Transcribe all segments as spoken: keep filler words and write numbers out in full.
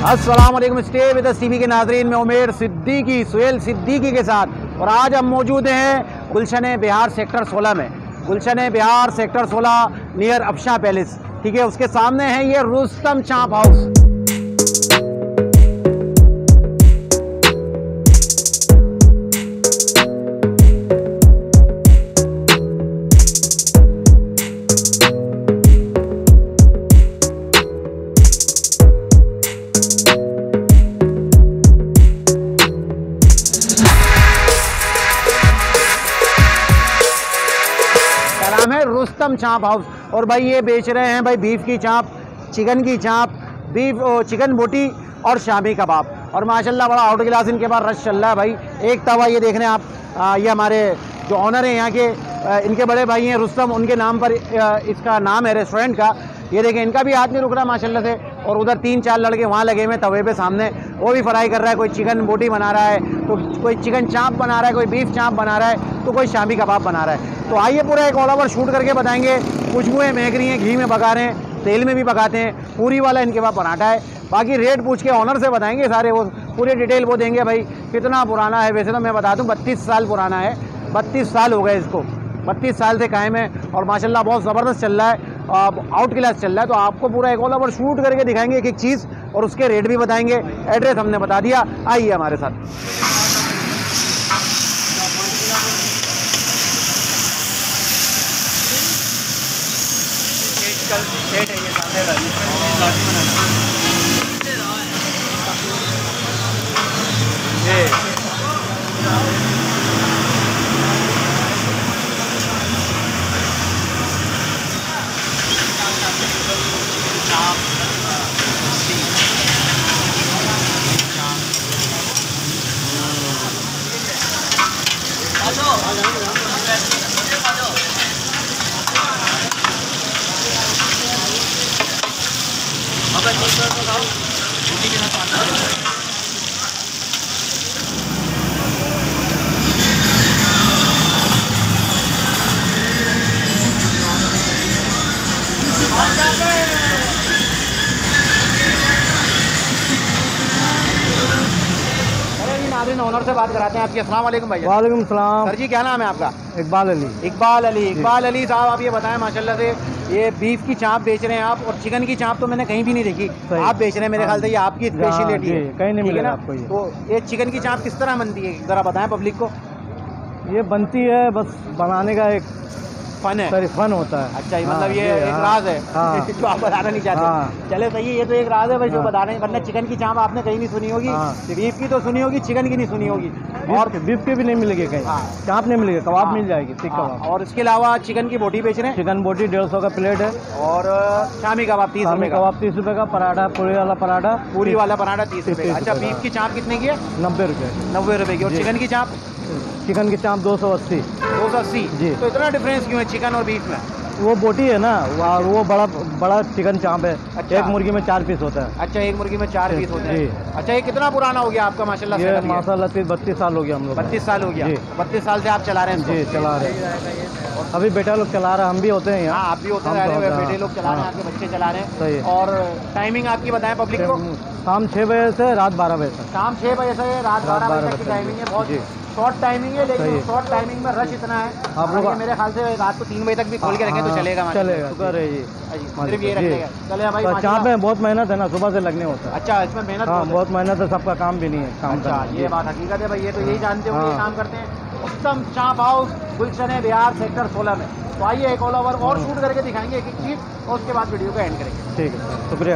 अस्सलाम वालेकुम। Stay with us TV के नाज़रीन में उमेर सिद्दीकी सुहेल सिद्दीकी के साथ, और आज हम मौजूद हैं गुलशन बिहार सेक्टर सोलह में। गुलशन बिहार सेक्टर सोलह नियर अफशा पैलेस, ठीक है, उसके सामने है ये रुस्तम चाप हाउस। है रुस्तम चाप हाउस। और भाई ये बेच रहे हैं भाई बीफ की चाप, चिकन की चाप, बीफ चिकन बोटी और शामी कबाब। और माशाल्लाह बड़ा आउट क्लास इनके पास रश चल रहा है भाई। एक तवा ये देख रहे हैं आप, आ, ये हमारे जो ऑनर हैं यहाँ के, आ, इनके बड़े भाई हैं रुस्तम, उनके नाम पर आ, इसका नाम है रेस्टोरेंट का। ये देखें, इनका भी हाथ नहीं रुक रहा माशाल्लाह से। और उधर तीन चार लड़के वहाँ लगे हुए तवे पे सामने, वो भी फ्राई कर रहा है। कोई चिकन बोटी बना रहा है, तो कोई चिकन चाप बना रहा है, कोई बीफ चाप बना रहा है, तो कोई शामी कबाब बना रहा है। तो आइए पूरा एक ऑल ओवर शूट करके बताएंगे। खुशबुएँ महक रही हैं, घी में पका रहे हैं, तेल में भी पकाते हैं। पूरी वाला इनके पास पराठा है। बाकी रेट पूछ के ऑनर से बताएंगे सारे, वो पूरी डिटेल वो देंगे भाई कितना पुराना है। वैसे तो मैं बता दूँ बत्तीस साल पुराना है, बत्तीस साल हो गए इसको, बत्तीस साल से कायम है और माशाल्लाह बहुत ज़बरदस्त चल रहा है, आउट क्लास चल रहा है। तो आपको पूरा एक ऑल ओवर शूट करके दिखाएंगे एक एक चीज़, और उसके रेट भी बताएंगे। एड्रेस हमने बता दिया, आइए हमारे साथ। ऑनर से बात कराते हैं आपकी। अस्सलाम वालेकुम भैया। वालेकुम सलाम। सर जी क्या नाम है आपका? इकबाल अली। इकबाल अली। इकबाल अली साहब, आप ये बताएं माशाल्लाह से ये बीफ की चाप बेच रहे हैं आप, और चिकन की चाप तो मैंने कहीं भी नहीं देखी, आप बेच रहे हैं। मेरे ख्याल से ये आपकी स्पेशलिटी है, कहीं नहीं मिलेगा आपको ये। तो ये चिकन की चाप किस तरह बनती है, ज़रा बताएं पब्लिक को। ये बनती है, बस बनाने का एक फन है, सॉरी फन होता है। अच्छा, ये मतलब ये एक राज है जो आप बताना नहीं चाहते। चले सही है, ये तो एक राज है भाई जो बताने, वरना चिकन की चाप आपने कहीं नहीं सुनी होगी, बीफ की तो सुनी होगी, चिकन की नहीं सुनी होगी। और बीफ के भी नहीं मिलेगी कहीं, चाप नहीं मिलेगी, कबाब मिल जाएगी, ठीक कबाब। और इसके अलावा चिकन की बोटी बेच रहे हैं। चिकन बोटी डेढ़ सौ का प्लेट है, और शामी कबाब तीस रुपये का। कबाब तीस रुपये का, पराठा पूरी वाला पराठा, पूरी वाला पराठा तीस रुपये का। अच्छा, बीफ की चाप कितने की है? नब्बे रुपये नब्बे रुपये की। और चिकन की चाप? चिकन की चाप दो सौ अस्सी। दो सौ अस्सी जी। तो इतना डिफरेंस क्यों है चिकन और बीफ में? वो बोटी है ना, और वो बड़ा बड़ा चिकन चाप है। अच्छा। एक मुर्गी में चार पीस होता है। अच्छा, एक मुर्गी में चार पीस होते हैं। अच्छा, ये कितना पुराना हो गया आपका माशाल्लाह? ये माशाल्लाह तीस बत्तीस साल हो गया हम लोग। बत्तीस साल हो गया। बत्तीस साल से आप चला रहे हैं? जी चला रहे हैं। अभी बेटा लोग चला रहे हैं, हम भी होते हैं यहाँ। आप भी होते हैं, बेटे लोग चला रहे हैं, आपके बच्चे चला रहे हैं। सही। और टाइमिंग आपकी बताएं पब्लिक को। शाम छः बजे से रात बारह बजे तक। शाम छः बजे से रात बारह बजे तक की टाइमिंग है। बहुत शॉर्ट टाइमिंग है, लेकिन शॉर्ट टाइमिंग में रश इतना है आप लोग, मेरे ख्याल से रात को तीन बजे तक भी खोल के रखें तो चलेगा। चलेगा, शुक्र है जी। सिर्फ ये रखेगा, चले भाई। चाप में बहुत मेहनत है ना, सुबह से लगने होता है। अच्छा, इसमें मेहनत? हाँ, बहुत मेहनत है, सबका काम भी नहीं है काम। अच्छा, ये बात हकीकत है भाई, ये तो यही जानते हो ये काम करते हैं। रुस्तम चाप हाउस गुलशन बिहार सेक्टर सोलह में। तो आइए एक ऑल ओवर और शूट करके दिखाएंगे एक एक चीज़, और उसके बाद वीडियो को एंड करेंगे। ठीक है, शुक्रिया।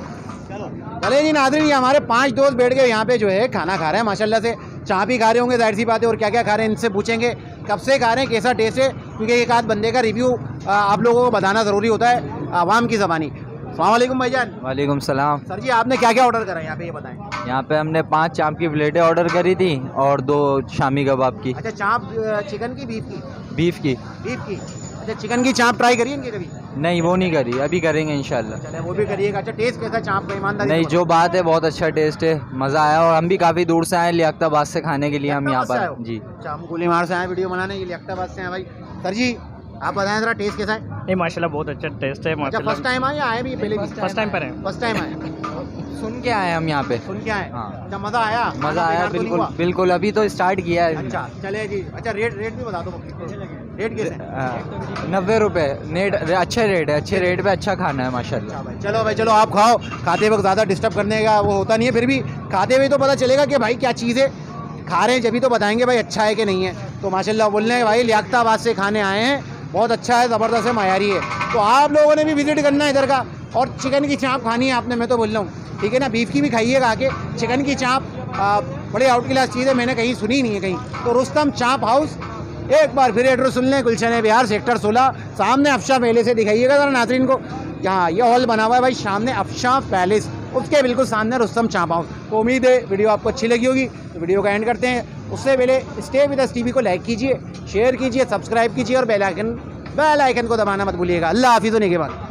चले जी नाज़रीन, ये हमारे पांच दोस्त बैठ के यहाँ पे जो है खाना खा रहे हैं माशाल्लाह से। चाप ही खा रहे होंगे, जाहिर सी बात है, और क्या क्या खा रहे हैं इनसे पूछेंगे, कब से खा रहे हैं, कैसा टेस्ट है, क्योंकि एक आध बंदे का रिव्यू आप लोगों को बताना ज़रूरी होता है आवाम की ज़बानी। अस्सलाम वालेकुम भाईजान। वालेकुम सलाम। सर जी, आपने क्या क्या ऑर्डर करा है यहाँ पे, ये बताएं। यहाँ पे हमने पांच चाप की प्लेटें ऑर्डर करी थी और दो शामी कबाब की। अच्छा, चाप चिकन की बीफ की? बीफ की। बीफ की। अच्छा, चिकन की चाप ट्राई करी इनकी कभी? नहीं, वो नहीं करी, अभी करेंगे इंशाल्लाह। चले, वो भी करिएगा। अच्छा, टेस्ट कैसा चाप का? ईमानदारी नहीं, जो बात है बहुत अच्छा टेस्ट है, मज़ा आया। और हम भी काफ़ी दूर से आए लियाकताबाद से खाने के लिए, हम यहाँ पर। जी, अच्छा, हम गोलीमार से आए वीडियो बनाने, ये लियाकताबाद से हैं भाई। सर जी, आप बताएं जरा टेस्ट कैसा है? नहीं माशाल्लाह बहुत अच्छा टेस्ट है माशाल्लाह। फर्स्ट टाइम आए या आए भी पहले भी? फर्स्ट टाइम पर है। फर्स्ट टाइम आए। सुन के आए हम यहाँ पे। सुन के आए? हाँ। अच्छा, मज़ा आया? मज़ा खाना आया बेकार तो नहीं बिल्कुल हुआ? बिल्कुल, अभी तो स्टार्ट किया है। अच्छा चले जी। अच्छा रेट रेट भी बता दो बकरी को। रेट कैसे हैं? नब्बे रुपये नेट, अच्छे रेट है, अच्छे रेट पे अच्छा खाना है माशाल्लाह। भाई चलो भाई चलो, आप खाओ। खाते वक्त ज़्यादा डिस्टर्ब करने का वो होता नहीं है, फिर भी खाते हुए तो पता चलेगा कि भाई क्या चीज़ है। खा रहे हैं जब भी तो बताएंगे भाई अच्छा है कि नहीं है। तो माशाल्लाह बोल रहे हैं भाई लियाकताबाद से खाने आए हैं, बहुत अच्छा है, ज़बरदस्त है, मायारी है। तो आप लोगों ने भी विज़िट करना है इधर का। और चिकन की चाँप खानी है आपने, मैं तो बोल रहा हूँ, ठीक है ना। बीफ की भी खाइएगा आके। चिकन की चाँप बड़े आउट क्लास चीज़ है, मैंने कहीं सुनी नहीं है कहीं। तो रुस्तम चाँप हाउस, एक बार फिर एड्रेस सुन लें, गुलशन बिहार सेक्टर सोलह, सामने अफशा पैलेस से। दिखाइएगा ज़रा नाज़रीन को, यहाँ ये हॉल बना हुआ है भाई सामने अफशा पैलेस, उसके बिल्कुल सामने रुस्तम चाँप हाउस। तो उम्मीद है वीडियो आपको अच्छी लगी होगी। तो वीडियो का एंड करते हैं, उससे पहले स्टे विद अस टीवी को लाइक कीजिए, शेयर कीजिए, सब्सक्राइब कीजिए और बेल आइकन बेल आइकन को दबाना मत भूलिएगा। अल्लाह हाफिज़ होने के बाद।